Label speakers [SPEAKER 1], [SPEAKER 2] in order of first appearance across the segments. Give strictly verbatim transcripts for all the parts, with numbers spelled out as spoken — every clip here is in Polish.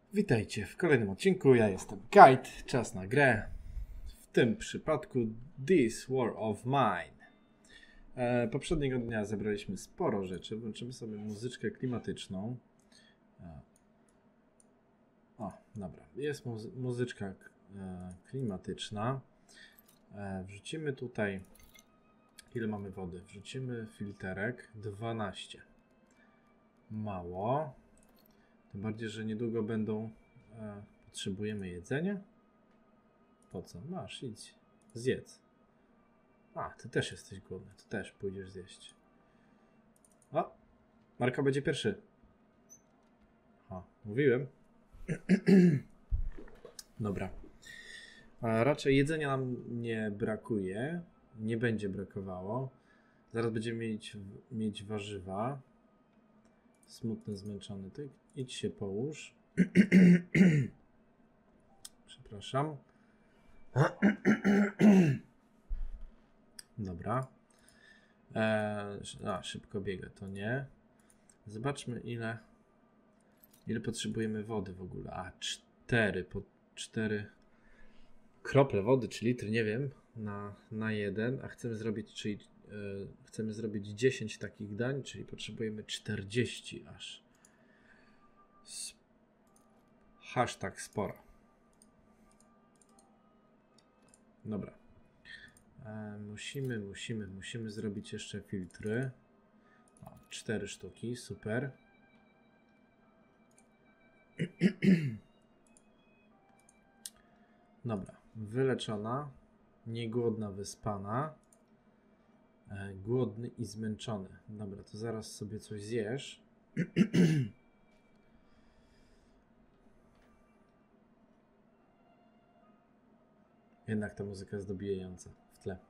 [SPEAKER 1] Witajcie w kolejnym odcinku. Ja jestem Kite. Czas na grę. W tym przypadku This War of Mine. E, poprzedniego dnia zebraliśmy sporo rzeczy. Włączymy sobie muzyczkę klimatyczną. E, o, dobra. Jest muzy muzyczka e, klimatyczna. E, wrzucimy tutaj... Ile mamy wody? Wrzucimy filterek. dwanaście. Mało. Tym bardziej, że niedługo będą... E, potrzebujemy jedzenia? Po co? Masz, idź. Zjedz. A, ty też jesteś głodny. Ty też pójdziesz zjeść. O! Marka będzie pierwszy. O, mówiłem. Dobra. A raczej jedzenia nam nie brakuje. Nie będzie brakowało. Zaraz będziemy mieć, mieć warzywa. Smutny, zmęczony. Ty idź się połóż. Przepraszam. Dobra. Eee, a, szybko biega, to nie. Zobaczmy ile ile potrzebujemy wody w ogóle. A, cztery, po cztery krople wody, czy litry, nie wiem, na, na jeden, a chcemy zrobić, czyli e, chcemy zrobić dziesięć takich dań, czyli potrzebujemy czterdzieści aż. Hashtag sporo. Dobra. E, musimy, musimy, musimy zrobić jeszcze filtry. O, cztery sztuki, super. Dobra, wyleczona, niegłodna, wyspana, e, głodny i zmęczony. Dobra, to zaraz sobie coś zjesz. Jednak ta muzyka jest dobijająca w tle.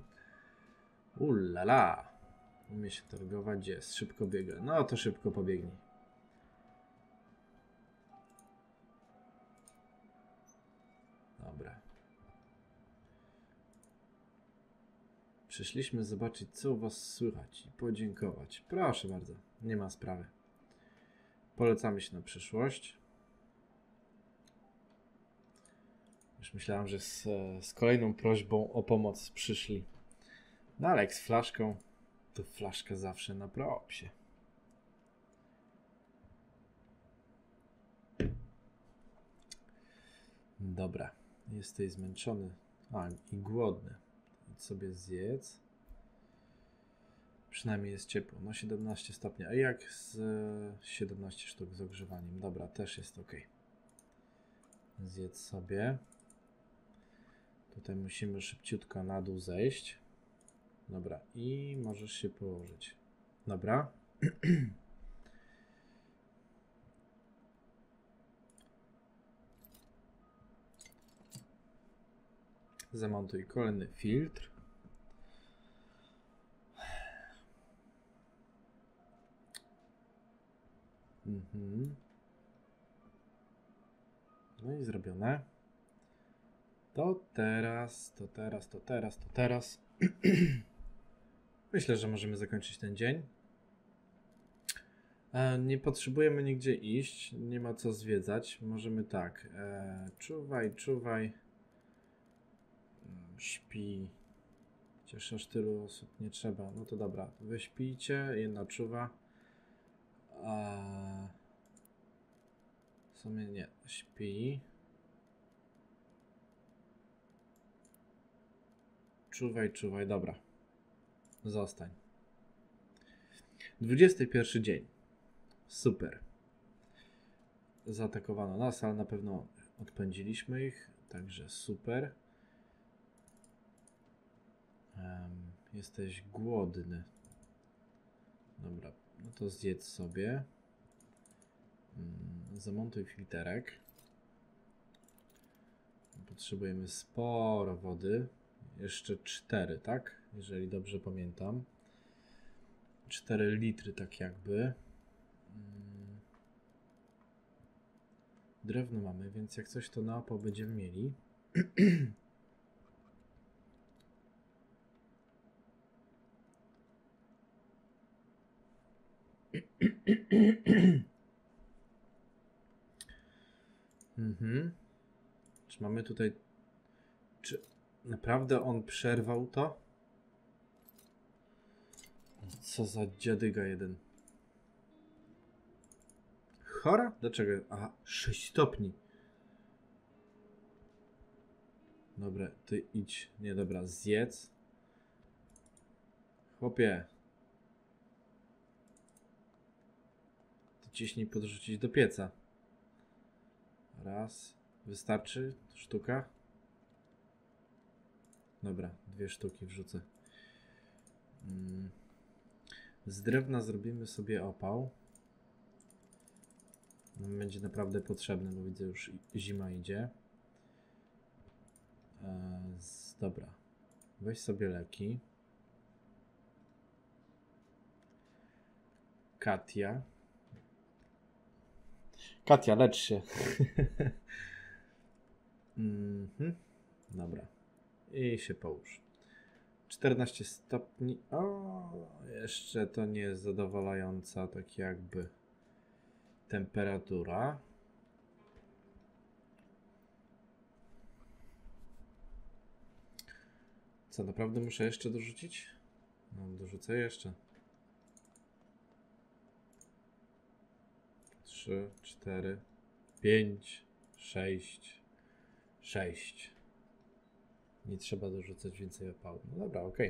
[SPEAKER 1] Ulala. Umie się targować, jest, szybko biega. No to szybko pobiegnij. Dobra. Przyszliśmy zobaczyć, co u was słychać i podziękować. Proszę bardzo, nie ma sprawy. Polecamy się na przyszłość. Już myślałem, że z, z kolejną prośbą o pomoc przyszli. No ale jak z flaszką, to flaszka zawsze na propsie. Dobra, jesteś zmęczony. A, i głodny. Idź sobie zjedz. Przynajmniej jest ciepło. No siedemnaście stopni. A jak z siedemnaście sztuk z ogrzewaniem? Dobra, też jest ok. Zjedz sobie. Tutaj musimy szybciutko na dół zejść. Dobra, i możesz się położyć. Dobra. Zamontuj kolejny filtr. Mhm. No i zrobione. To teraz, to teraz, to teraz, to teraz. Myślę, że możemy zakończyć ten dzień. E, nie potrzebujemy nigdzie iść, nie ma co zwiedzać. Możemy tak, e, czuwaj, czuwaj. Śpi. Chociaż aż tylu osób nie trzeba. No to dobra, wy śpijcie, jedna czuwa. A... W sumie nie, śpi. Czuwaj, czuwaj, dobra. Zostań. dwudziesty pierwszy dzień. Super. Zaatakowano nas, ale na pewno odpędziliśmy ich. Także super. Um, jesteś głodny. Dobra, no to zjedz sobie. Um, zamontuj filterek. Potrzebujemy sporo wody. Jeszcze cztery, tak? Jeżeli dobrze pamiętam. cztery litry tak jakby. Drewno mamy, więc jak coś to na opał będziemy mieli. Mhm. Czy mamy tutaj... Czy naprawdę on przerwał to? Co za dziadyga jeden. Chora? Dlaczego? Aha, sześć stopni. Dobra, ty idź. Nie, dobra, zjedz. Chłopie. Ty ciśnij podrzucić do pieca. Raz. Wystarczy? Sztuka? Dobra, dwie sztuki wrzucę. Mm. Z drewna zrobimy sobie opał. Będzie naprawdę potrzebny, bo widzę, już zima idzie. Eee, z, dobra. Weź sobie leki. Katia. Katia, lecz się. Mhm. Dobra. I się połóż. czternaście stopni. O, jeszcze to nie jest zadowalająca tak jakby temperatura. Co, naprawdę muszę jeszcze dorzucić? No, dorzucę jeszcze. trzy, cztery, pięć, sześć, sześć. Nie trzeba dorzucać więcej opału. No dobra, okej.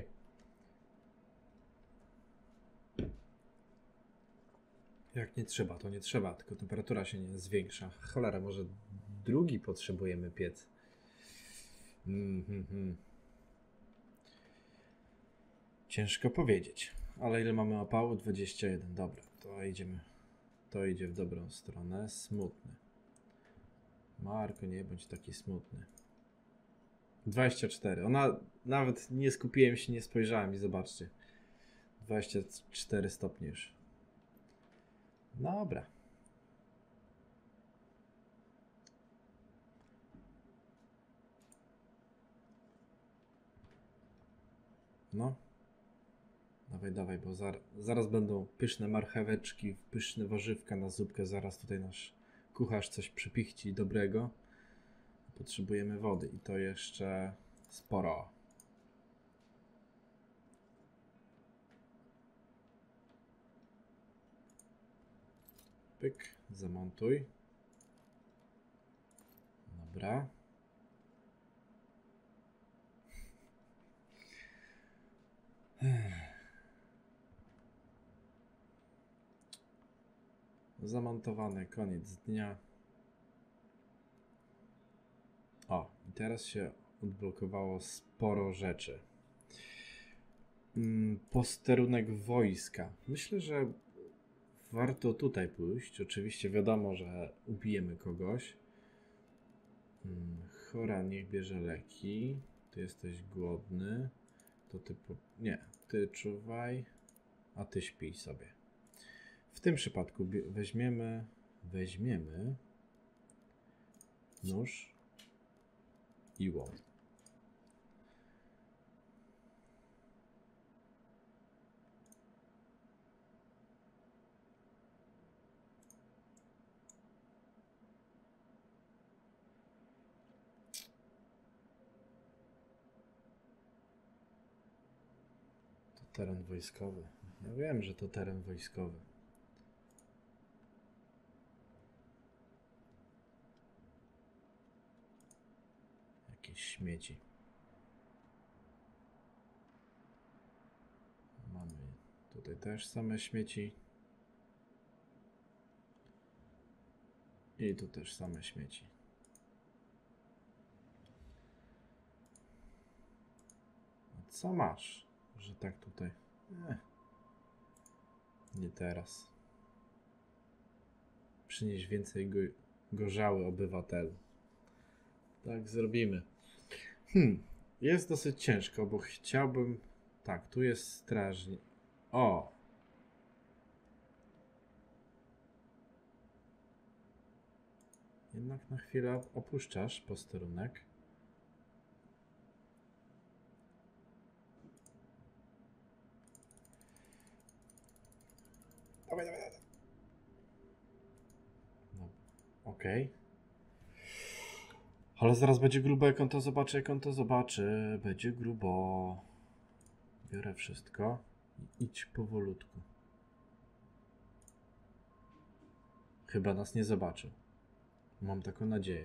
[SPEAKER 1] Okay. Jak nie trzeba, to nie trzeba, tylko temperatura się nie zwiększa. Cholera, może drugi potrzebujemy piec. Mm -hmm. Ciężko powiedzieć. Ale ile mamy opału? dwadzieścia jeden. Dobra, to idziemy. To idzie w dobrą stronę. Smutny. Marko, nie bądź taki smutny. dwadzieścia cztery. Ona, nawet nie skupiłem się, nie spojrzałem i zobaczcie. dwadzieścia cztery stopnie już. Dobra. No. Dawaj, dawaj, bo zar zaraz będą pyszne marcheweczki, pyszne warzywka na zupkę. Zaraz tutaj nasz kucharz coś przypichci dobrego. Potrzebujemy wody i to jeszcze sporo. Pyk, zamontuj. Dobra. Zamontowane, koniec dnia. O, i teraz się odblokowało sporo rzeczy. Posterunek wojska. Myślę, że warto tutaj pójść. Oczywiście wiadomo, że ubijemy kogoś. Chora, niech bierze leki. Ty jesteś głodny. To ty... Po... Nie, ty czuwaj, a ty śpij sobie. W tym przypadku weźmiemy... Weźmiemy... nóż i łom. To teren wojskowy. Ja wiem, że to teren wojskowy. Jakieś śmieci. Mamy tutaj też same śmieci. I tu też same śmieci. A co masz, że tak tutaj? Eh, nie teraz. Przynieś więcej go gorzały, obywatelu. Tak zrobimy. Hmm, jest dosyć ciężko, bo chciałbym... Tak, tu jest strażnik. O! Jednak na chwilę opuszczasz posterunek. Dawaj, dawaj, dawaj. No, okej. Okay. Ale zaraz będzie grubo, jak on to zobaczy, jak on to zobaczy. Będzie grubo. Biorę wszystko i idź powolutku. Chyba nas nie zobaczył. Mam taką nadzieję.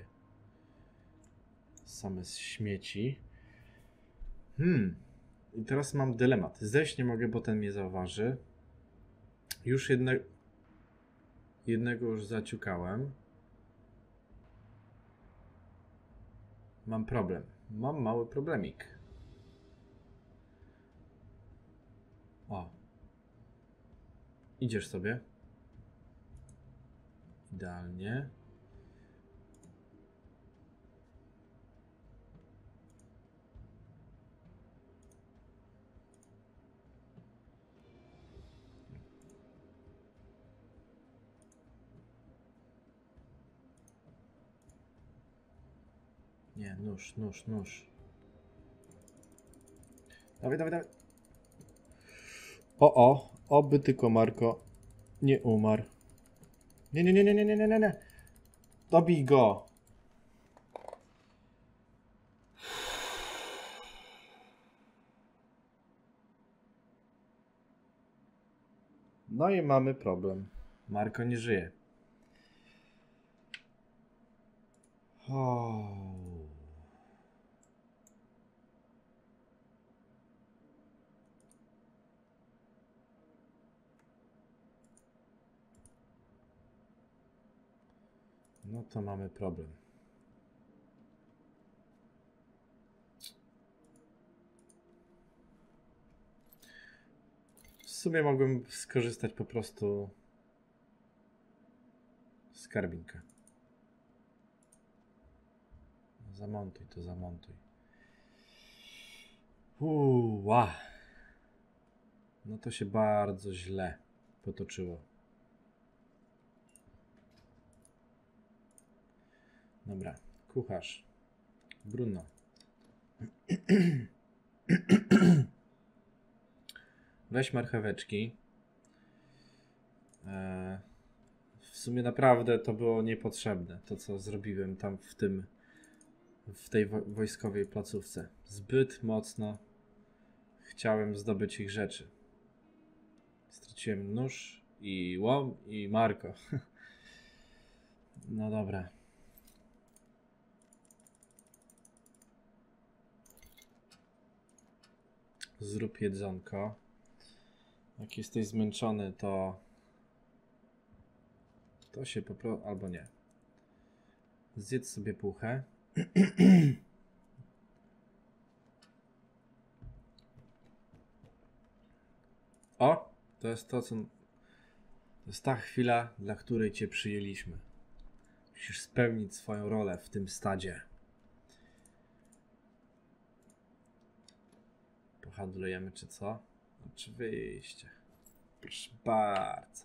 [SPEAKER 1] Same śmieci. Hmm. I teraz mam dylemat. Zejść nie mogę, bo ten mnie zauważy. Już jedne... jednego już zaciukałem. Mam problem. Mam mały problemik. O. Idziesz sobie. Idealnie. Nie, nóż, nóż, nóż. Dawaj, dawaj, dawaj. O, o, oby tylko Marko nie umarł. Nie, nie, nie, nie, nie, nie, nie, nie. Dobij go. No i mamy problem. Marko nie żyje. O. No to mamy problem. W sumie mogłem skorzystać po prostu z karbinka. Zamontuj to, zamontuj. Uuu, no to się bardzo źle potoczyło. Dobra, kucharz. Bruno. Weź marcheweczki. Eee, w sumie naprawdę to było niepotrzebne, to co zrobiłem tam w tym, w tej wo wojskowej placówce. Zbyt mocno chciałem zdobyć ich rzeczy. Straciłem nóż i łom i Marko. No dobra. Zrób jedzonko. Jak jesteś zmęczony, to to się po prostu... albo nie. Zjedz sobie puchę. O! To jest to, co... To jest ta chwila, dla której cię przyjęliśmy. Musisz spełnić swoją rolę w tym stadzie. Pohandlujemy czy co? Oczywiście. Proszę bardzo.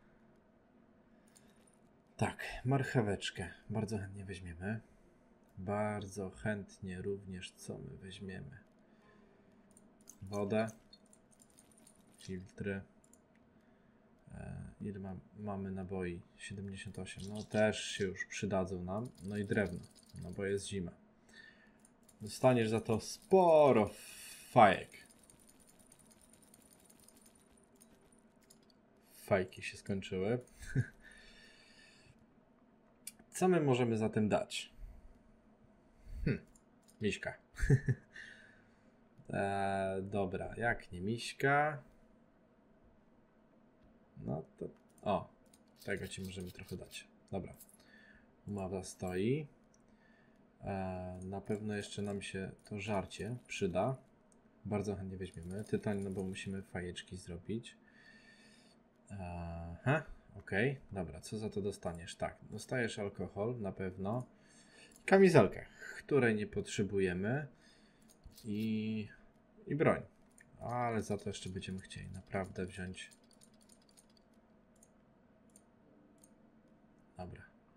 [SPEAKER 1] Tak, marcheweczkę bardzo chętnie weźmiemy. Bardzo chętnie również co my weźmiemy? Wodę. Filtry. E, ile ma, mamy naboi? siedemdziesiąt osiem. No też się już przydadzą nam. No i drewno, no bo jest zima. Dostaniesz za to sporo fajek. Fajki się skończyły. Co my możemy zatem dać? Hm, miśka. e, dobra, jak nie miśka. No to... O, tego ci możemy trochę dać. Dobra. Umowa stoi. E, na pewno jeszcze nam się to żarcie przyda. Bardzo chętnie weźmiemy. Tytoń, no bo musimy fajeczki zrobić. Aha, okej. Okay. Dobra, co za to dostaniesz? Tak, dostajesz alkohol na pewno. Kamizelkę, której nie potrzebujemy. I... I broń. Ale za to jeszcze będziemy chcieli naprawdę wziąć... Dobra.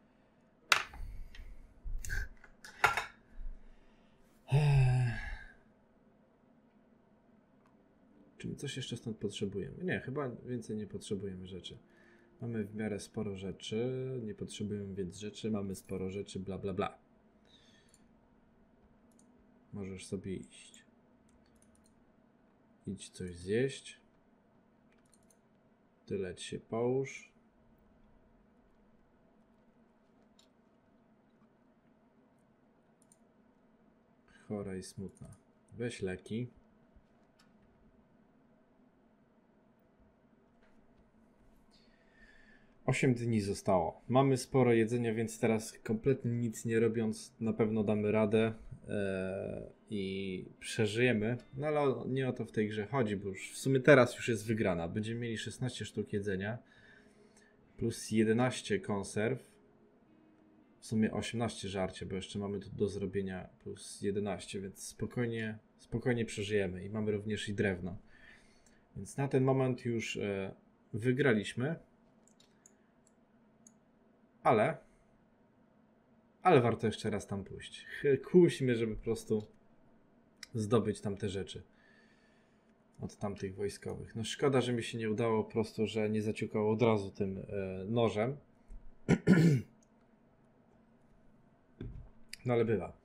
[SPEAKER 1] Czy my coś jeszcze stąd potrzebujemy? Nie, chyba więcej nie potrzebujemy rzeczy. Mamy w miarę sporo rzeczy, nie potrzebujemy więc rzeczy, mamy sporo rzeczy, bla bla bla. możesz sobie iść. Idź coś zjeść. Tyle ci się połóż. Chora i smutna. Weź leki. osiem dni zostało. Mamy sporo jedzenia, więc teraz kompletnie nic nie robiąc na pewno damy radę e, i przeżyjemy. No ale nie o to w tej grze chodzi, bo już w sumie teraz już jest wygrana. Będziemy mieli szesnaście sztuk jedzenia plus jedenaście konserw. W sumie osiemnaście żarcie, bo jeszcze mamy tu do zrobienia plus jedenaście, więc spokojnie, spokojnie przeżyjemy i mamy również i drewno. Więc na ten moment już e, wygraliśmy. Ale, ale warto jeszcze raz tam pójść. Kuśmy, żeby po prostu zdobyć tam te rzeczy od tamtych wojskowych. No szkoda, że mi się nie udało po prostu, że nie zaciukał od razu tym e, nożem. No ale bywa.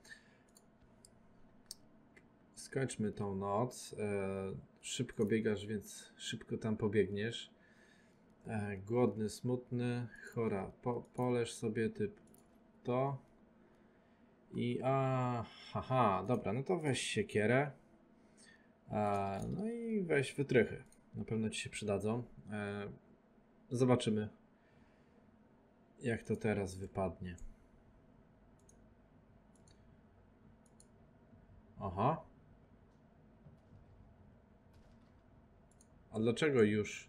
[SPEAKER 1] Skończmy tą noc. E, szybko biegasz, więc szybko tam pobiegniesz. E, głodny, smutny, chora. Po, poleż sobie typ to. I a, haha, dobra, no to weź siekierę. E, no i weź wytrychy. Na pewno ci się przydadzą. E, zobaczymy, jak to teraz wypadnie. Aha. A dlaczego już?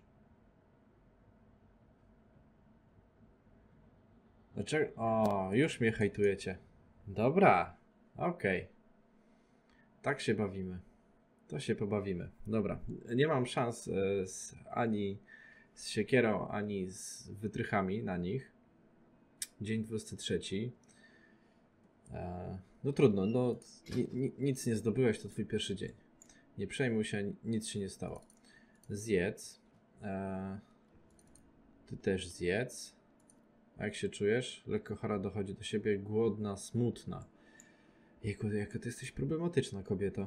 [SPEAKER 1] Dlaczego? O, już mnie hejtujecie. Dobra, okej. Okay. Tak się bawimy. To się pobawimy. Dobra, nie mam szans e, z, ani z siekierą, ani z wytrychami na nich. Dzień dwudziesty trzeci. E, no trudno, no ni, ni, nic nie zdobyłeś, to twój pierwszy dzień. Nie przejmuj się, nic się nie stało. Zjedz. E, ty też zjedz. A jak się czujesz? Lekko chora dochodzi do siebie, głodna, smutna. Jejku, jaka ty jesteś problematyczna, kobieto.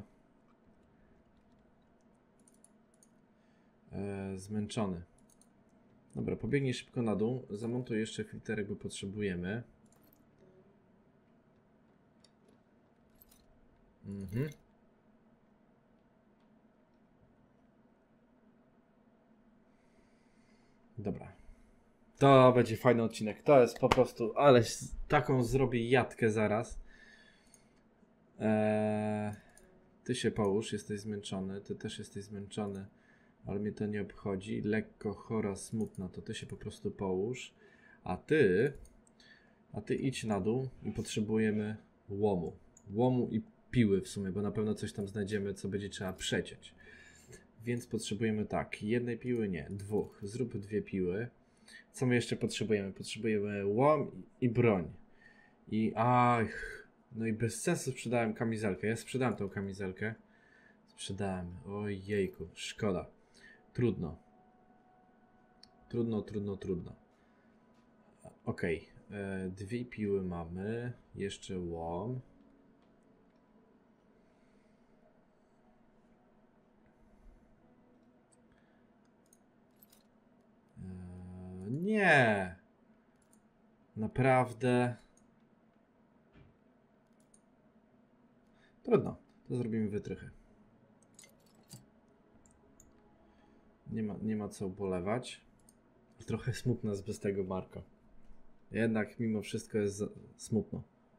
[SPEAKER 1] E, zmęczony. Dobra, pobiegnij szybko na dół. Zamontuj jeszcze filterek, bo potrzebujemy. Mhm. Dobra. To będzie fajny odcinek. To jest po prostu, ale taką zrobię jatkę zaraz. Eee, ty się połóż, jesteś zmęczony. Ty też jesteś zmęczony, ale mnie to nie obchodzi. Lekko chora, smutna, to ty się po prostu połóż. A ty, a ty idź na dół i potrzebujemy łomu. Łomu i piły w sumie, bo na pewno coś tam znajdziemy, co będzie trzeba przeciąć. Więc potrzebujemy tak, jednej piły nie, dwóch. Zrób dwie piły. Co my jeszcze potrzebujemy? Potrzebujemy łom i broń. I ach, no i bez sensu sprzedałem kamizelkę. Ja sprzedałem tą kamizelkę. Sprzedałem. Ojejku, szkoda. Trudno. Trudno, trudno, trudno. Okej. Okay. Dwie piły mamy. Jeszcze łom. Nie. Naprawdę. Trudno. To zrobimy wytrychy. Nie ma, nie ma co ubolewać. Trochę smutno jest bez tego Marko. Jednak mimo wszystko jest smutno.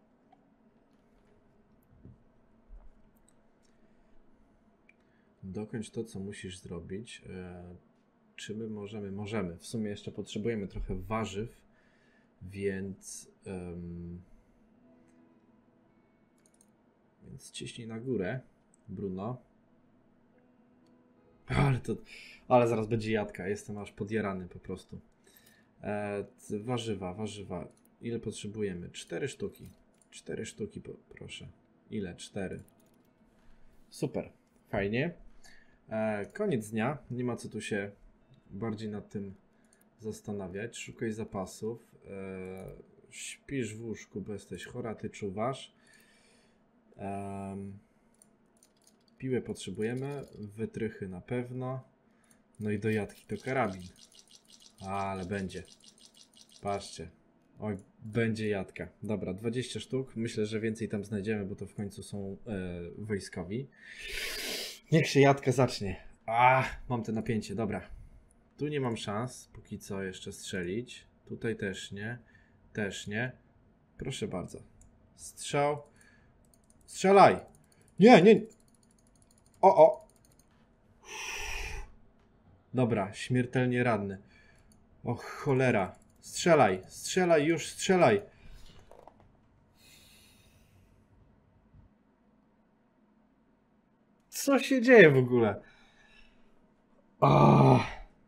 [SPEAKER 1] Dokończ to, co musisz zrobić. Eee, czy my możemy? Możemy. W sumie jeszcze potrzebujemy trochę warzyw, więc... Um, więc ciśnij na górę, Bruno. Ale to... Ale zaraz będzie jadka. Jestem aż podjarany po prostu. Eee, warzywa, warzywa. Ile potrzebujemy? Cztery sztuki. Cztery sztuki, proszę. Ile? Cztery. Super. Fajnie. Eee, koniec dnia. Nie ma co tu się bardziej nad tym zastanawiać. Szukaj zapasów. Eee, śpisz w łóżku, bo jesteś chora, ty czuwasz. Eee, Piłę potrzebujemy, wytrychy na pewno. No i do jatki to karabin. Ale będzie. Patrzcie. Oj, będzie jadka. Dobra, dwadzieścia sztuk. Myślę, że więcej tam znajdziemy, bo to w końcu są e, wojskowi. Niech się jadka zacznie. A, mam te napięcie, dobra. Tu nie mam szans, póki co jeszcze strzelić. Tutaj też nie. Też nie. Proszę bardzo. Strzał. Strzelaj! Nie, nie. O, o. Dobra, śmiertelnie ranny. O cholera. Strzelaj, strzelaj, już strzelaj. Co się dzieje w ogóle? Oh.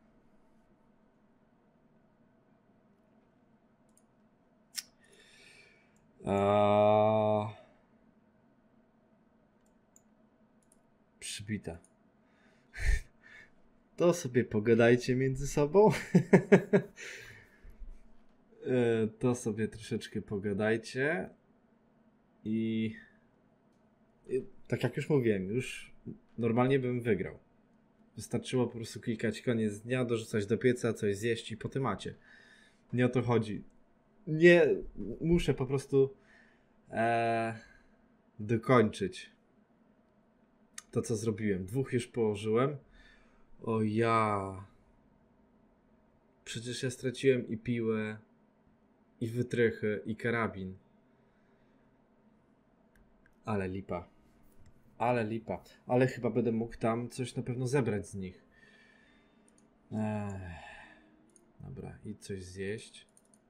[SPEAKER 1] Uh. Przybita. To sobie pogadajcie między sobą. To sobie troszeczkę pogadajcie. I... I tak jak już mówiłem, już normalnie bym wygrał. Wystarczyło po prostu klikać koniec dnia, dorzucać do pieca, coś zjeść i po temacie. Nie o to chodzi. Nie, muszę po prostu e, dokończyć to, co zrobiłem. Dwóch już położyłem. O ja. Przecież ja straciłem i piłę, i wytrychy, i karabin. Ale lipa. Ale lipa. Ale chyba będę mógł tam coś na pewno zebrać z nich. Ech. Dobra, i coś zjeść.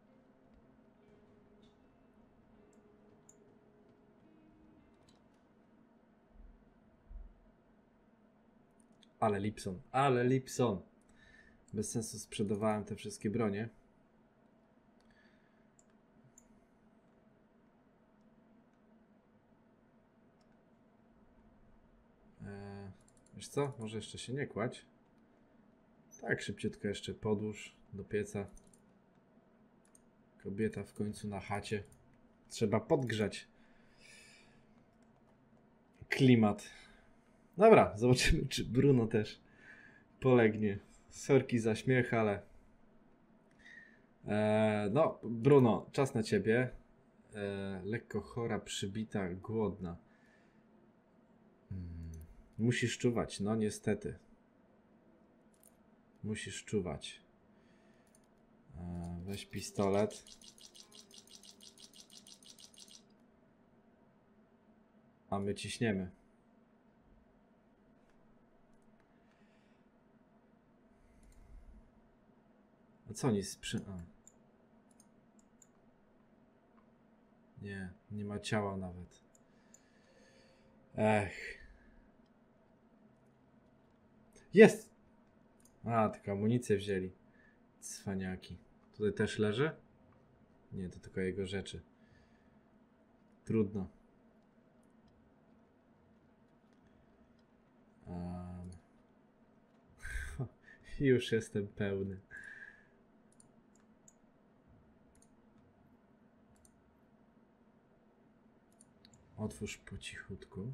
[SPEAKER 1] Ale Lipson, ale Lipson. Bez sensu sprzedawałem te wszystkie bronie. Eee, wiesz co? Może jeszcze się nie kładź. Tak, szybciutko jeszcze podłóż do pieca. Kobieta w końcu na chacie. Trzeba podgrzać klimat. Dobra, zobaczymy, czy Bruno też polegnie. Sorki za śmiech, ale... Eee, no, Bruno, czas na ciebie. Eee, lekko chora, przybita, głodna. Hmm. Musisz czuwać, no niestety. Musisz czuwać. Eee, weź pistolet. A my ciśniemy. A co oni sprzy... A. Nie, nie ma ciała nawet. Ech. Jest! A, tylko amunicję wzięli. Cwaniaki. Tutaj też leży? Nie, to tylko jego rzeczy. Trudno. Um. Już jestem pełny. Otwórz po cichutku.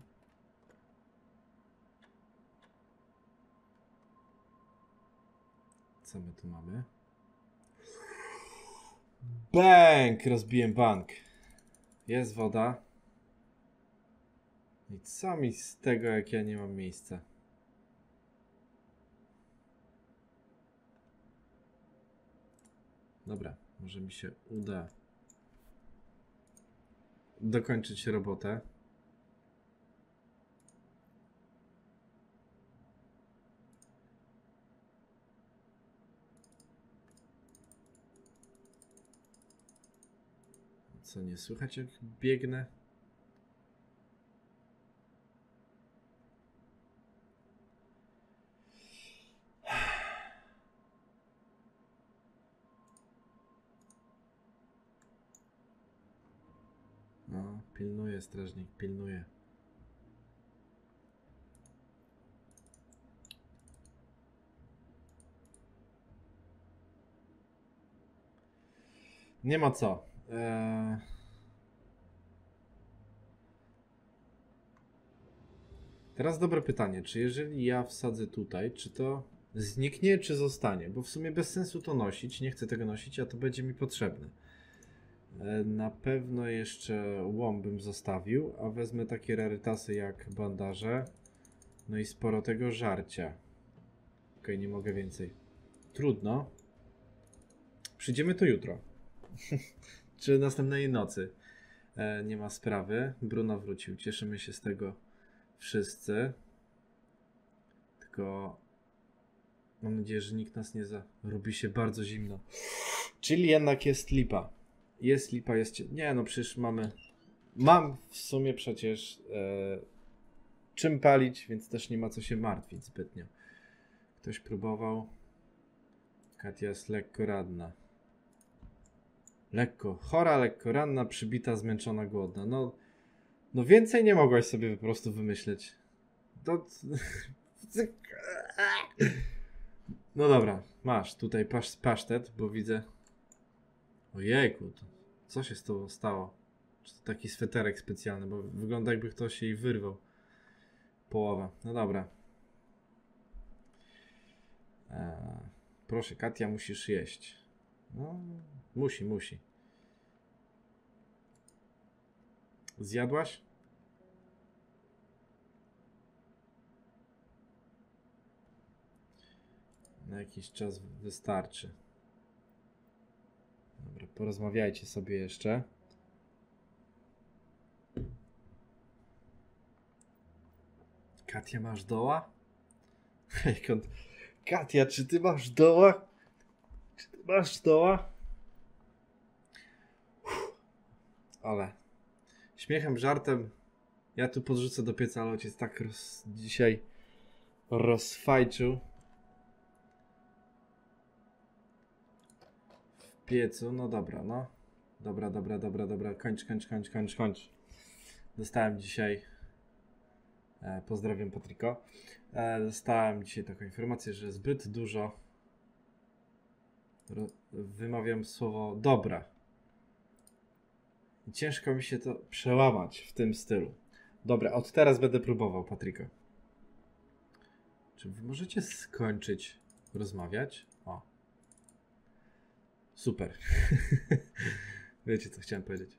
[SPEAKER 1] Co my tu mamy? Bęk! Rozbiłem bank. Jest woda. I co mi z tego, jak ja nie mam miejsca? Dobra, może mi się uda dokończyć robotę. Co, nie słychać jak biegnę? No, pilnuje strażnik, pilnuje. Nie ma co. Eee... Teraz dobre pytanie, czy jeżeli ja wsadzę tutaj, czy to zniknie, czy zostanie? Bo w sumie bez sensu to nosić, nie chcę tego nosić, a to będzie mi potrzebne. E, Na pewno jeszcze łom bym zostawił, a wezmę takie rarytasy jak bandaże, no i sporo tego żarcia. Okej, nie mogę więcej. Trudno. Przyjdziemy to jutro. Czy następnej nocy. E, nie ma sprawy. Bruno wrócił. Cieszymy się z tego wszyscy. Tylko mam nadzieję, że nikt nas nie za... Robi się bardzo zimno. Czyli jednak jest lipa. Jest lipa, jest... cie- Nie, no przecież mamy... Mam w sumie przecież e, czym palić, więc też nie ma co się martwić zbytnio. Ktoś próbował. Katia jest lekko ranna. Lekko chora, lekko ranna, przybita, zmęczona, głodna. No, no więcej nie mogłaś sobie po prostu wymyśleć. To... No dobra, masz tutaj pasz, pasztet, bo widzę... Ojejku, to co się z tobą stało? Czy to taki sweterek specjalny, bo wygląda jakby ktoś jej wyrwał. Połowa. No dobra. Eee, proszę, Katia, musisz jeść. No, musi, musi. Zjadłaś? Na jakiś czas wystarczy. Dobra, porozmawiajcie sobie jeszcze. Katia, masz doła? Katia, czy ty masz doła? Czy ty masz doła? Uff. Ale śmiechem, żartem ja tu podrzucę do pieca, ale ojciec tak roz... dzisiaj rozfajczył w piecu. No dobra, no. Dobra, dobra, dobra, dobra. Kończ, kończ, kończ, kończ, kończ. Dostałem dzisiaj... E, pozdrawiam Patryko. E, dostałem dzisiaj taką informację, że zbyt dużo ro... wymawiam słowo dobra. I ciężko mi się to przełamać w tym stylu. Dobra, od teraz będę próbował, Patryko. Czy wy możecie skończyć rozmawiać? O. Super. Wiecie, co chciałem powiedzieć.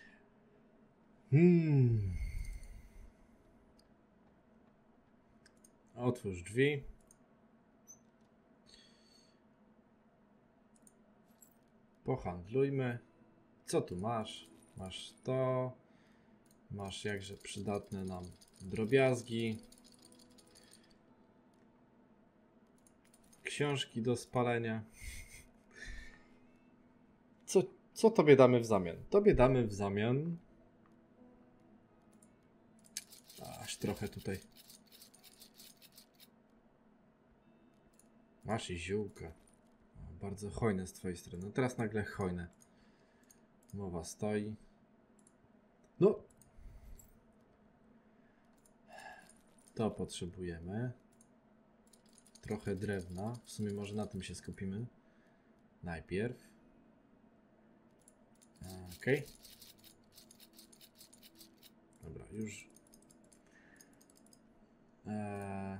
[SPEAKER 1] Hmm. Otwórz drzwi. Pohandlujmy. Co tu masz? Masz to. Masz jakże przydatne nam drobiazgi. Książki do spalenia. Co, co tobie damy w zamian? Tobie damy w zamian... Aż trochę tutaj. Masz i ziółka. O, bardzo hojne z twojej strony. No teraz nagle hojne. Mowa stoi. No. To potrzebujemy. Trochę drewna. W sumie może na tym się skupimy. Najpierw. Okej. Okay. Dobra, już. Eee,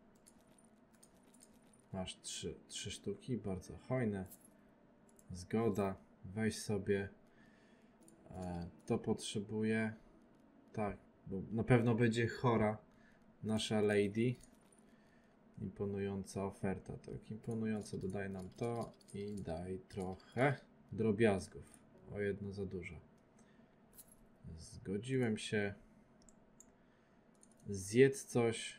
[SPEAKER 1] masz trzy, trzy sztuki, bardzo hojne. Zgoda. Weź sobie. Eee, to potrzebuję. Tak, bo na pewno będzie chora nasza lady. Imponująca oferta. Tak, imponująco dodaj nam to i daj trochę drobiazgów. O jedno za dużo. Zgodziłem się. Zjedz coś.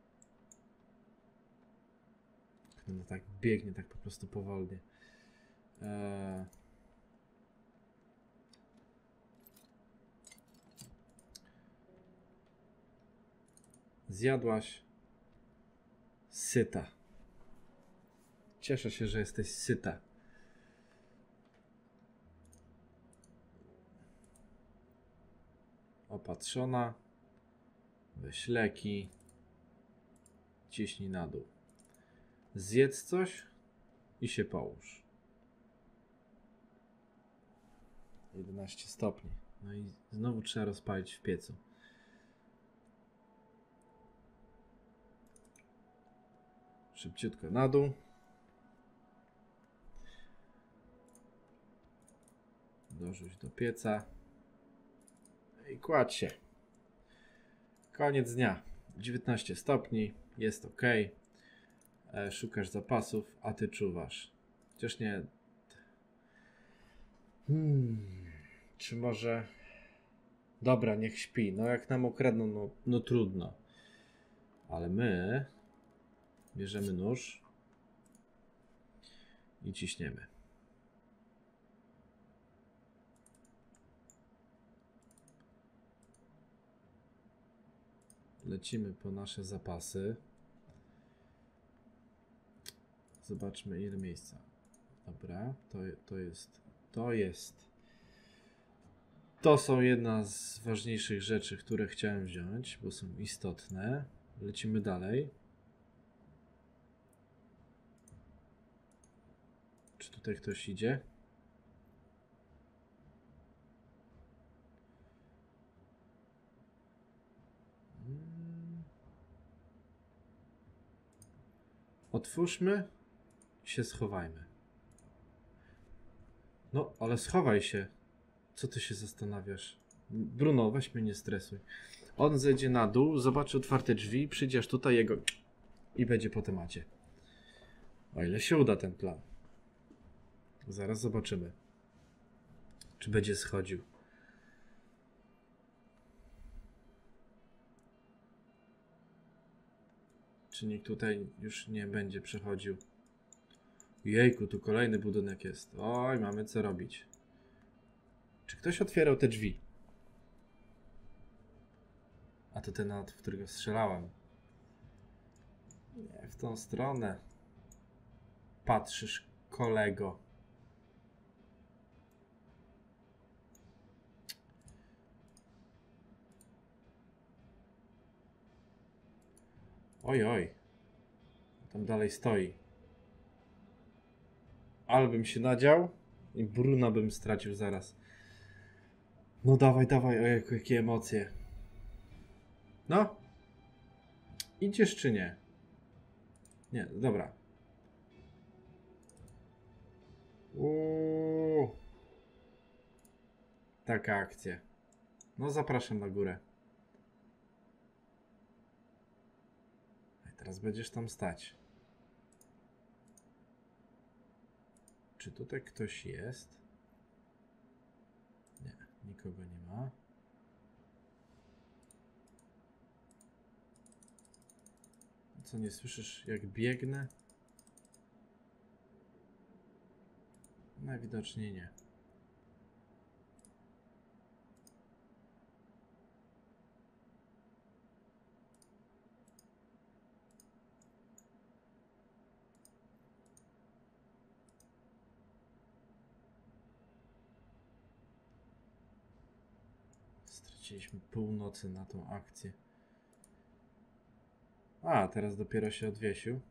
[SPEAKER 1] No tak biegnie, tak po prostu powolnie. Eee... Zjadłaś. Syta. Cieszę się, że jesteś syta. Opatrzona. Weź leki. Ciśnij na dół. Zjedz coś i się połóż. jedenaście stopni. No i znowu trzeba rozpalić w piecu. Szybciutko na dół. Dorzuć do pieca. I kładź się. Koniec dnia. dziewiętnaście stopni. Jest ok. E, szukasz zapasów, a ty czuwasz. Chociaż nie... Hmm. Czy może... Dobra, niech śpi. No jak nam okradną, no, no trudno. Ale my... Bierzemy nóż. I ciśniemy. Lecimy po nasze zapasy. Zobaczmy, ile miejsca. Dobra, to, to jest... To jest... To są jedna z ważniejszych rzeczy, które chciałem wziąć, bo są istotne. Lecimy dalej. Czy tutaj ktoś idzie? Otwórzmy i się schowajmy. No, ale schowaj się. Co ty się zastanawiasz? Bruno, weź mnie nie stresuj. On zejdzie na dół, zobaczy otwarte drzwi, przyjdziesz tutaj jego i będzie po temacie. O ile się uda ten plan. Zaraz zobaczymy, czy będzie schodził. Czy nikt tutaj już nie będzie przechodził. Jejku, tu kolejny budynek jest. Oj, mamy co robić. Czy ktoś otwierał te drzwi? A to ten, w którego strzelałem. Nie, w tą stronę. Patrzysz, kolego. Oj, oj. Tam dalej stoi. Ale bym się nadział i Bruna bym stracił zaraz. No dawaj, dawaj, ojejku, jakie emocje. No. Idziesz czy nie? Nie, dobra. Uuu. Taka akcja. No zapraszam na górę. I teraz będziesz tam stać. Czy tutaj ktoś jest? Nie, nikogo nie ma. Co, nie słyszysz jak biegnę? Najwidoczniej nie. Straciliśmy północy na tą akcję. A, teraz dopiero się odwiesił.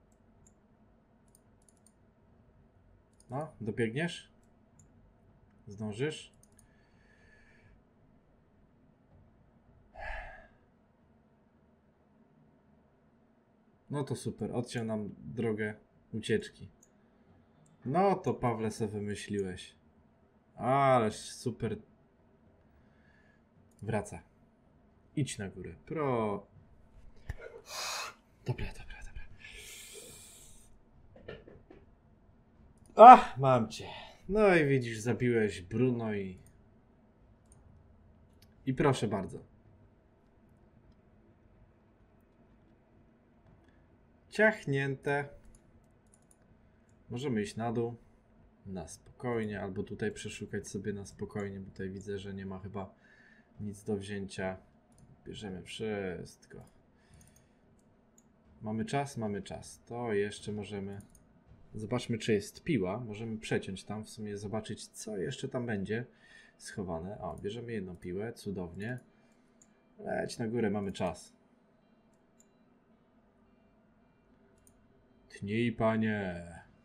[SPEAKER 1] No, dobiegniesz? Zdążysz? No to super, odciął nam drogę ucieczki. No to Pawle se wymyśliłeś. Ależ super. Wraca. Idź na górę. Pro. Dobra, dobra, dobra. Ach, mam cię. No i widzisz, zabiłeś Bruno i... I proszę bardzo. Ciachnięte. Możemy iść na dół. Na spokojnie, albo tutaj przeszukać sobie na spokojnie, bo tutaj widzę, że nie ma chyba nic do wzięcia. Bierzemy wszystko. Mamy czas? Mamy czas. To jeszcze możemy... Zobaczmy, czy jest piła. Możemy przeciąć tam, w sumie zobaczyć, co jeszcze tam będzie schowane. O, bierzemy jedną piłę, cudownie. Leć na górę, mamy czas. Tnij, panie.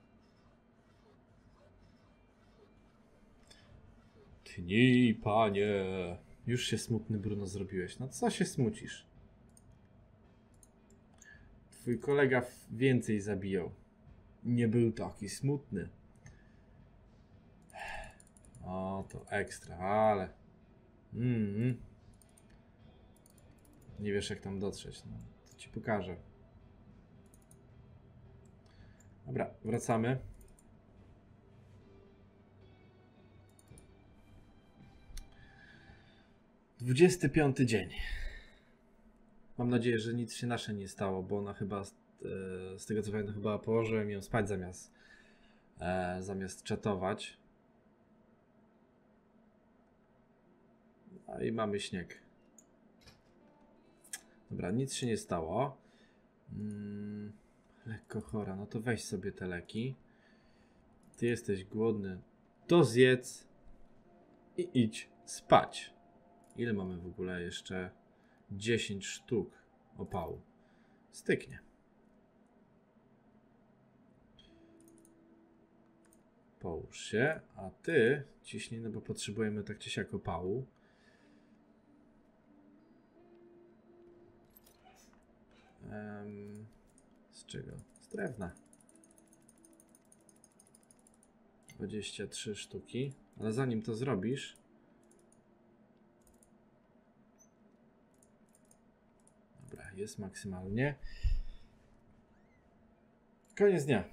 [SPEAKER 1] Tnij, panie. Już się smutny, Bruno, zrobiłeś. No co się smucisz? twój kolega więcej zabijał. Nie był taki smutny. O, to ekstra, ale... Mm. Nie wiesz jak tam dotrzeć. No, to ci pokażę. Dobra, wracamy. dwudziesty piąty dzień. Mam nadzieję, że nic się nasze nie stało, bo ona chyba, z tego co pamiętam, chyba położyłem ją spać zamiast, e, zamiast czatować. No i mamy śnieg. Dobra, nic się nie stało. Mm, lekko chora, no to weź sobie te leki. Ty jesteś głodny, to zjedz i idź spać. Ile mamy w ogóle jeszcze? dziesięć sztuk opału. Styknie. Połóż się, a ty ciśnij, no bo potrzebujemy tak czy siak opału. Um, z czego? Z drewna. dwadzieścia trzy sztuki. Ale zanim to zrobisz... Dobra, jest maksymalnie. Koniec dnia.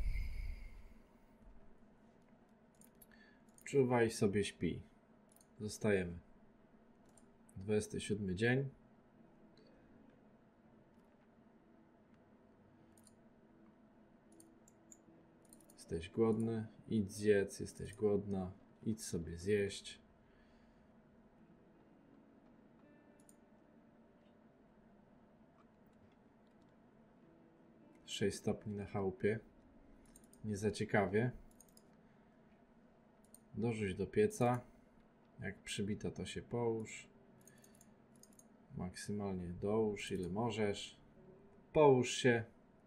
[SPEAKER 1] Czuwaj sobie, śpi. Zostajemy. dwudziesty siódmy dzień. Jesteś głodny, idź zjedz, jesteś głodna, idź sobie zjeść. sześć stopni na chałupie. Nie za ciekawie. Dorzuć do pieca. Jak przybita, to się połóż. Maksymalnie dołóż ile możesz. Połóż się.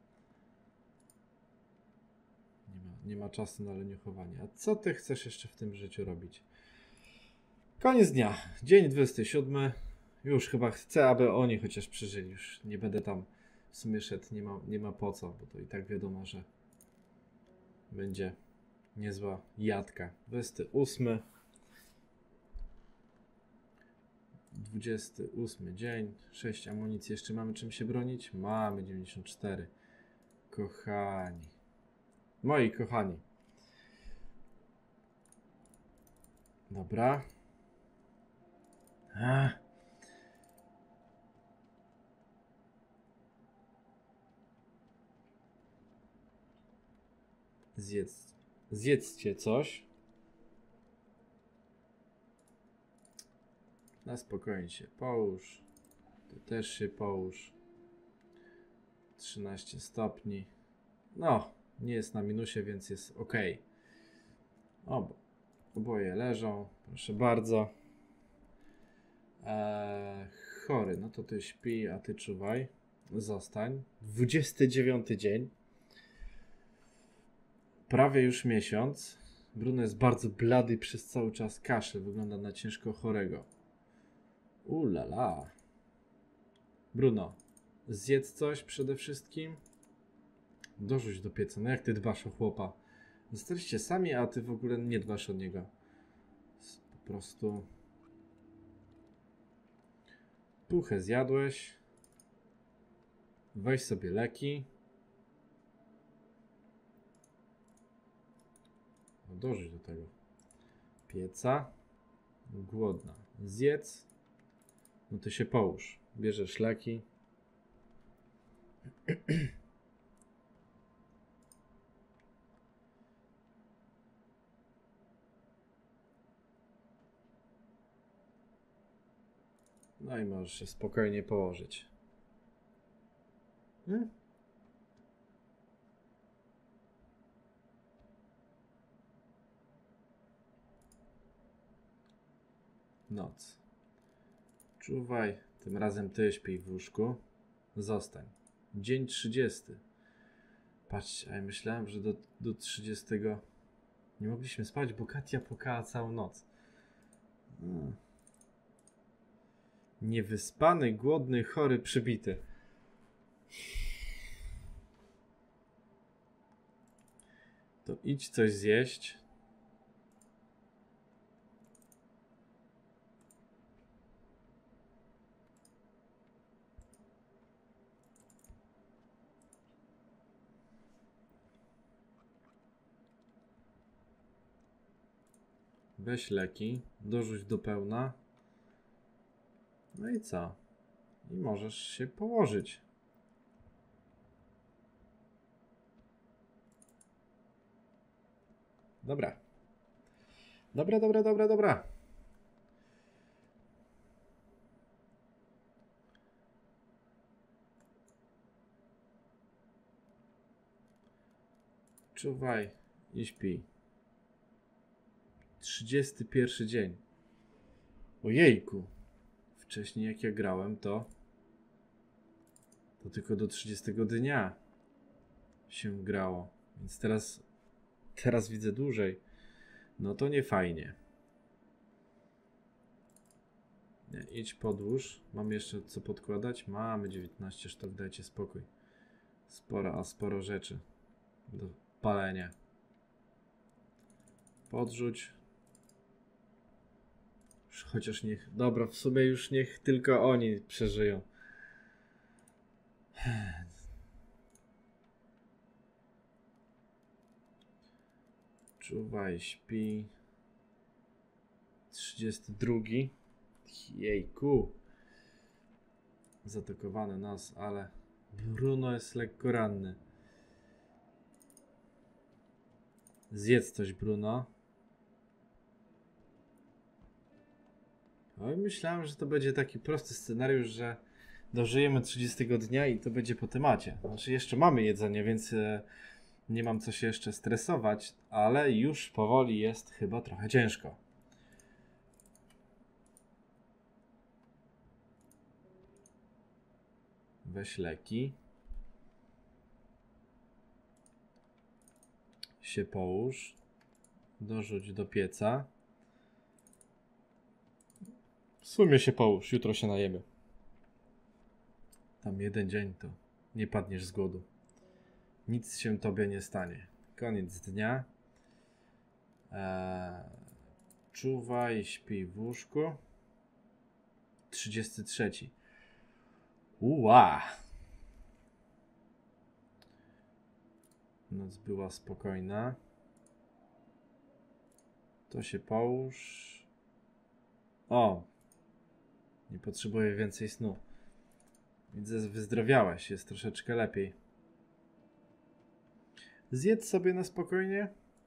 [SPEAKER 1] Nie ma, nie ma czasu na leniuchowanie. A co ty chcesz jeszcze w tym życiu robić? Koniec dnia. Dzień dwudziesty siódmy. Już chyba chcę, aby oni chociaż przeżyli. Już nie będę tam w sumie szedł. Nie ma, nie ma po co, bo to i tak wiadomo, że będzie niezła jadka. dwudziesty ósmy. dwudziesty ósmy dzień. sześć amunicji. Jeszcze mamy czym się bronić? Mamy dziewięćdziesiąt cztery. Kochani. Moi kochani. Dobra. Ach. Zjedz. Zjedzcie coś. Na spokojnie się połóż. Ty też się połóż. trzynaście stopni. No, nie jest na minusie, więc jest ok. Obo, oboje leżą. Proszę bardzo. Eee, chory, no to ty śpi, a ty czuwaj. Zostań. dwudziesty dziewiąty dzień. Prawie już miesiąc. Bruno jest bardzo blady przez cały czas kaszel. Wygląda na ciężko chorego. Ulala. Bruno, zjedz coś przede wszystkim. Dorzuć do pieca. No jak ty dbasz o chłopa? Zostaliście sami, a ty w ogóle nie dbasz o niego. Po prostu... Puchę zjadłeś. Weź sobie leki. No dorzuć do tego pieca. Głodna. Zjedz. No ty się połóż. Bierzesz leki. No i możesz się spokojnie położyć. Hmm? Noc. Czuwaj. Tym razem ty śpij w łóżku. Zostań. Dzień trzydziesty. Patrz, a ja myślałem, że do, do trzydziestego nie mogliśmy spać, bo Katia płakała całą noc. Hmm. Niewyspany, głodny, chory, przybity. To idź coś zjeść. Weź leki, dorzuć do pełna. No i co? I możesz się położyć. Dobra. Dobra, dobra, dobra, dobra. Czuwaj i śpi. trzydziesty pierwszy dzień. Ojejku. Wcześniej jak ja grałem, to to tylko do trzydziestego dnia się grało. Więc teraz teraz widzę dłużej. No to nie fajnie. Nie, idź podłóż. Mam jeszcze co podkładać? Mamy dziewiętnaście sztuk, dajcie spokój. Sporo, a sporo rzeczy do palenia. Podrzuć. Chociaż niech... Dobra, w sumie już niech tylko oni przeżyją. Czuwaj, śpi. trzydziesty drugi. Jejku. Zaatakowano nas, ale Bruno jest lekko ranny. Zjedz coś, Bruno. Oj, myślałem, że to będzie taki prosty scenariusz, że dożyjemy trzydziestego dnia i to będzie po temacie. Znaczy jeszcze mamy jedzenie, więc e, nie mam co się jeszcze stresować, ale już powoli jest chyba trochę ciężko. Weź leki. Się połóż. Dorzuć do pieca. W sumie się połóż, jutro się najemy. Tam jeden dzień to nie padniesz z głodu. Nic się tobie nie stanie. Koniec dnia. Eee, czuwaj, śpij w łóżku. trzydziesty trzeci. Uła! Noc była spokojna. To się połóż. O! Nie potrzebuję więcej snu. Widzę, wyzdrowiałeś, jest troszeczkę lepiej. Zjedz sobie na spokojnie.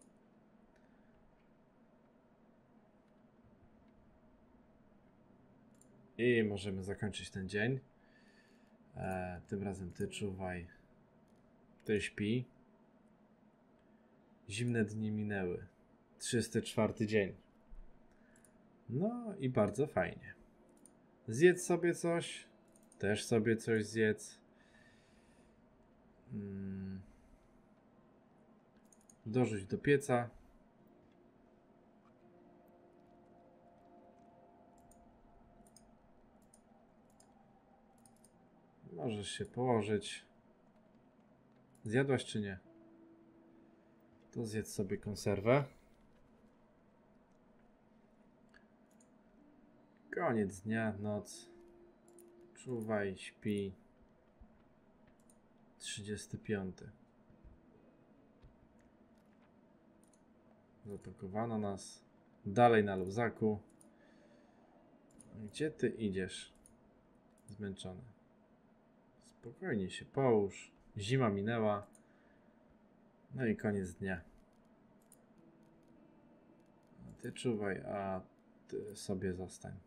[SPEAKER 1] I możemy zakończyć ten dzień. E, tym razem ty czuwaj. Ty śpi. Zimne dni minęły. trzydziesty czwarty dzień. No i bardzo fajnie. Zjedz sobie coś. Też sobie coś zjedz. Hmm. Dorzuć do pieca. Możesz się położyć. Zjadłaś czy nie? To zjedz sobie konserwę. Koniec dnia, noc. Czuwaj, śpi. trzydziesty piąty. Zaatakowano nas. Dalej na luzaku. Gdzie ty idziesz? Zmęczony. Spokojnie się połóż. Zima minęła. No i koniec dnia. Ty czuwaj, a ty sobie zostań.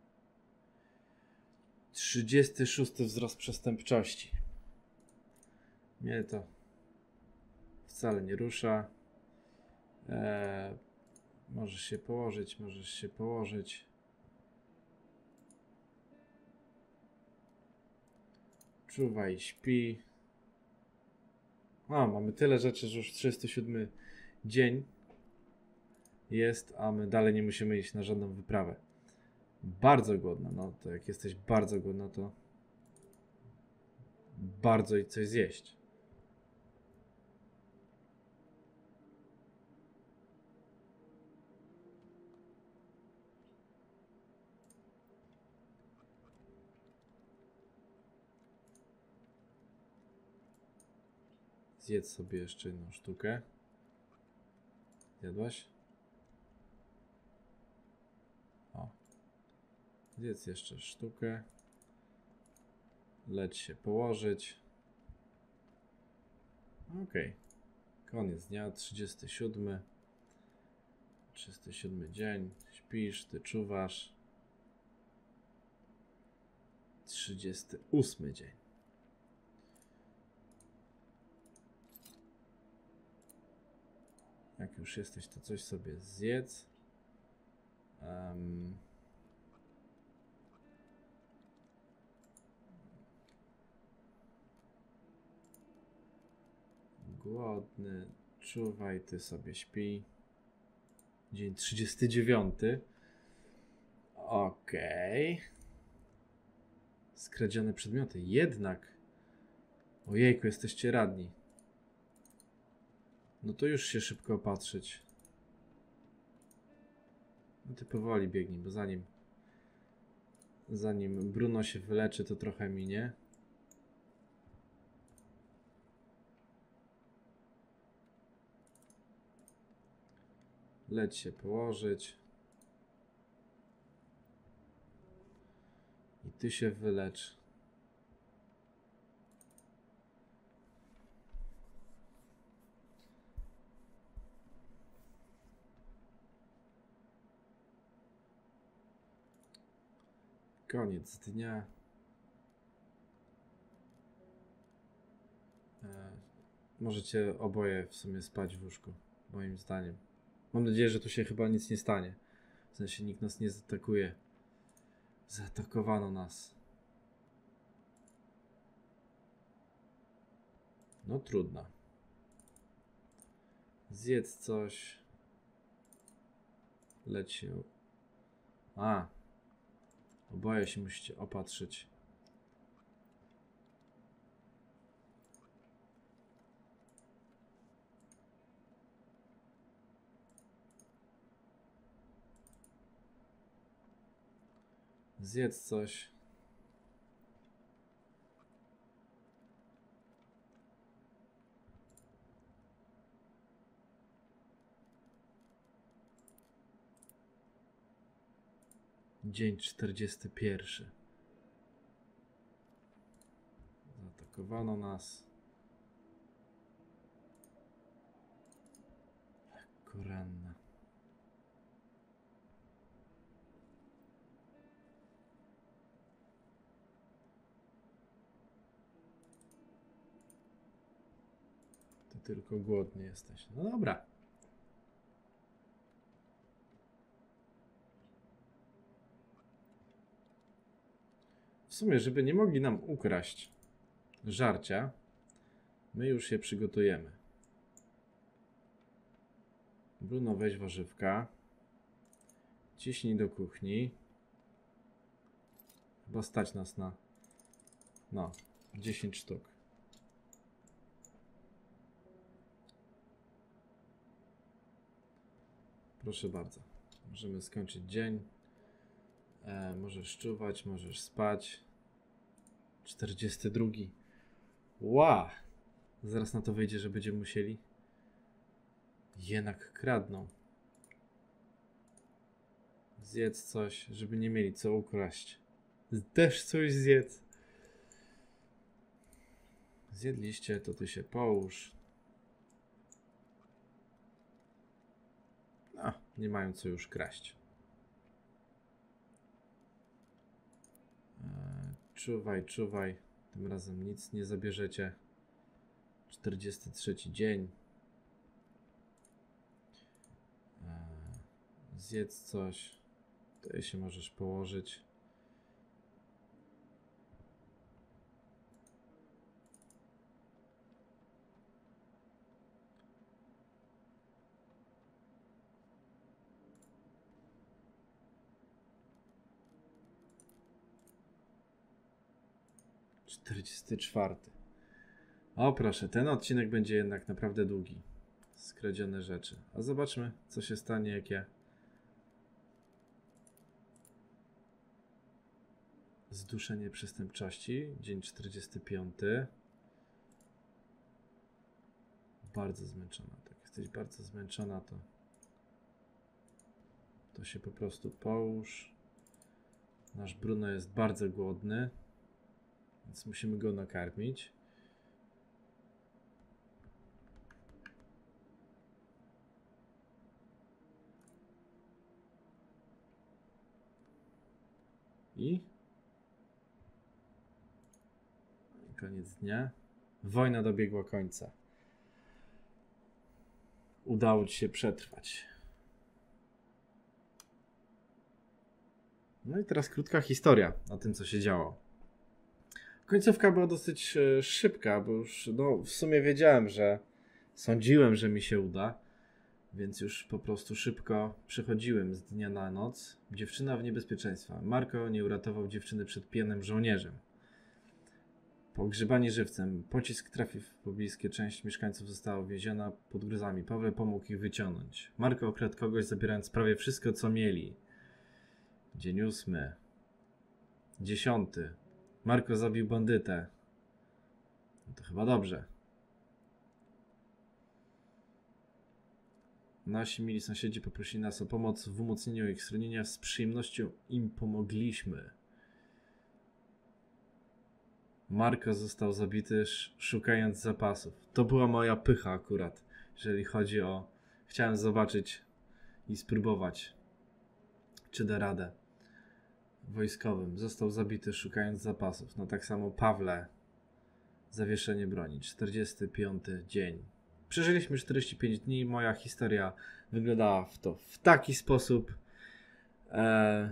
[SPEAKER 1] trzydziesty szósty wzrost przestępczości. Mnie to wcale nie rusza. Eee, możesz się położyć, możesz się położyć. Czuwaj, śpi. A, mamy tyle rzeczy, że już trzydziesty siódmy dzień jest, a my dalej nie musimy iść na żadną wyprawę. Bardzo głodna, no to jak jesteś bardzo głodna, to bardzo i coś zjeść. Zjedz sobie jeszcze jedną sztukę. Zjadłaś? O. Zjedz jeszcze sztukę. Leć się położyć. Ok. Koniec dnia, trzydziesty siódmy. trzydziesty siódmy dzień. Śpisz, ty czuwasz. trzydziesty ósmy dzień. Jak już jesteś, to coś sobie zjedz. Um, głodny, czuwaj, ty sobie śpi. Dzień trzydziesty dziewiąty. Okej. Okay. Skradzione przedmioty. Jednak. Ojejku, jesteście radni. No to już się szybko opatrzyć. No ty powoli biegnij, bo zanim zanim Bruno się wyleczy, to trochę minie. Leć się położyć. I ty się wylecz. Koniec dnia. E, możecie oboje w sumie spać w łóżku, moim zdaniem. Mam nadzieję, że tu się chyba nic nie stanie. W sensie nikt nas nie zaatakuje. Zaatakowano nas. No trudno. Zjedz coś. Leć się. A. Oboje się musicie opatrzyć. Zjedz coś. Dzień czterdziesty pierwszy. Zaatakowano nas. Lekko ranna. Ty tylko głodny jesteś. No dobra. W sumie, żeby nie mogli nam ukraść żarcia, my już się przygotujemy. Bruno, weź warzywka. Ciśnij do kuchni. Chyba stać nas na... No, dziesięć sztuk. Proszę bardzo. Możemy skończyć dzień. E, możesz czuwać, możesz spać. czterdziesty drugi. Ła! Zaraz na to wyjdzie, że będziemy musieli. Jednak kradną. Zjedz coś, żeby nie mieli co ukraść. Też coś zjedz. Zjedliście, to ty się połóż. No, nie mają co już kraść. Eee, czuwaj, czuwaj. Tym razem nic nie zabierzecie. czterdziesty trzeci dzień. Eee, zjedz coś. Tutaj się możesz położyć. czterdziesty czwarty. O proszę, ten odcinek będzie jednak naprawdę długi. Skradzione rzeczy. A zobaczmy, co się stanie, jak ja zduszenie przestępczości. Dzień czterdziesty piąty. bardzo zmęczona. Tak, jesteś bardzo zmęczona, to to się po prostu połóż. Nasz Bruno jest bardzo głodny, więc musimy go nakarmić. I koniec dnia. Wojna dobiegła końca. Udało ci się przetrwać. No i teraz krótka historia o tym, co się działo. Końcówka była dosyć e, szybka, bo już no, w sumie wiedziałem, że sądziłem, że mi się uda, więc już po prostu szybko przechodziłem z dnia na noc. Dziewczyna w niebezpieczeństwie. Marko nie uratował dziewczyny przed pijanym żołnierzem. Pogrzebani żywcem. Pocisk trafił w pobliskie. Część mieszkańców została uwięziona pod gruzami. Paweł pomógł ich wyciągnąć. Marko okradł kogoś, zabierając prawie wszystko, co mieli. Dzień ósmy. Dziesiąty. Marko zabił bandytę. No to chyba dobrze. Nasi mili sąsiedzi poprosili nas o pomoc w umocnieniu ich schronienia. Z przyjemnością im pomogliśmy. Marko został zabity szukając zapasów. To była moja pycha akurat, jeżeli chodzi o... Chciałem zobaczyć i spróbować, czy da radę. Wojskowym. Został zabity szukając zapasów. No tak samo Pawle. Zawieszenie broni. czterdziesty piąty dzień. Przeżyliśmy czterdzieści pięć dni. Moja historia wyglądała w to w taki sposób. Eee...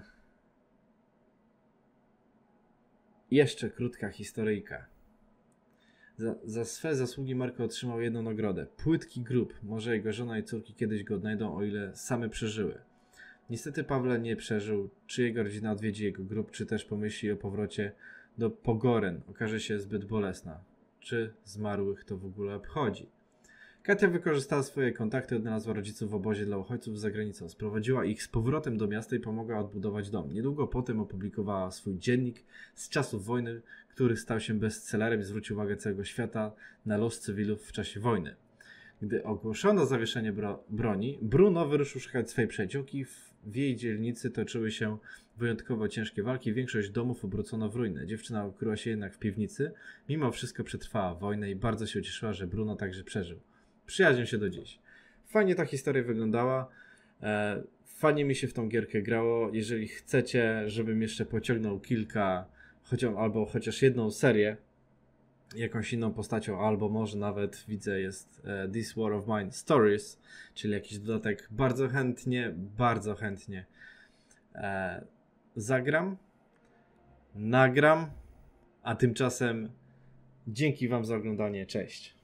[SPEAKER 1] Jeszcze krótka historyjka. Za, za swe zasługi Marko otrzymał jedną nagrodę. Płytki grób. Może jego żona i córki kiedyś go odnajdą, o ile same przeżyły. Niestety Pawle nie przeżył. Czy jego rodzina odwiedzi jego grób, czy też pomyśli o powrocie do Pogoren. Okaże się zbyt bolesna. Czy zmarłych to w ogóle obchodzi? Katia wykorzystała swoje kontakty, odnalazła rodziców w obozie dla uchodźców za granicą. Sprowadziła ich z powrotem do miasta i pomogła odbudować dom. Niedługo potem opublikowała swój dziennik z czasów wojny, który stał się bestsellerem i zwrócił uwagę całego świata na los cywilów w czasie wojny. Gdy ogłoszono zawieszenie bro broni, Bruno wyruszył szukać swojej przyjaciółki. W, w jej dzielnicy toczyły się wyjątkowo ciężkie walki. Większość domów obrócono w ruinę. Dziewczyna ukryła się jednak w piwnicy. Mimo wszystko przetrwała wojnę i bardzo się ucieszyła, że Bruno także przeżył. Przyjaźnią się do dziś. Fajnie ta historia wyglądała. E, fajnie mi się w tą gierkę grało. Jeżeli chcecie, żebym jeszcze pociągnął kilka, chociaż, albo chociaż jedną serię, jakąś inną postacią, albo może nawet widzę jest e, This War of Mine Stories, czyli jakiś dodatek, bardzo chętnie, bardzo chętnie e, zagram, nagram, a tymczasem dzięki wam za oglądanie, cześć.